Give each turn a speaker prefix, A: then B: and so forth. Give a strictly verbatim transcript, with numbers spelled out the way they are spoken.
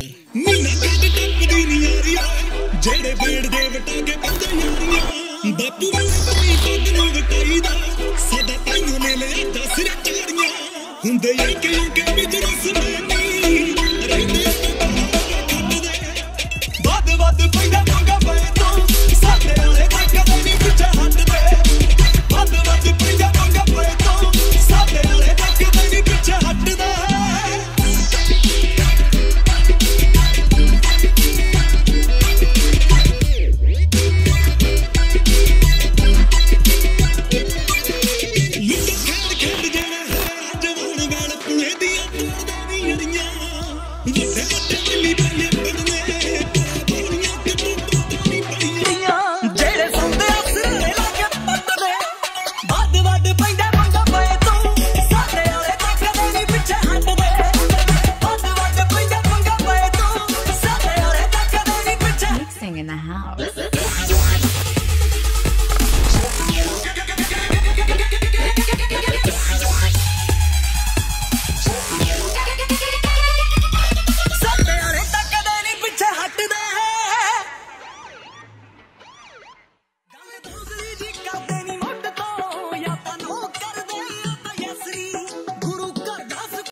A: मीना कद टपदी नी यारिया जेड़े पेड़ दे वटा के बंदे यारिया बापू कोई पग ना वटाईदा साडा ताइयों ने ले दस रचारियां हुंदे यके यके बिजनेस मैनी रहंदे वद वद पैंदा पंगा पए तो साडे वाले कदे नहीं पिछे हटदे वद वद पैंदा पंगा पए तो साडे वाले कदे नहीं पिछे हटदे
B: In the house.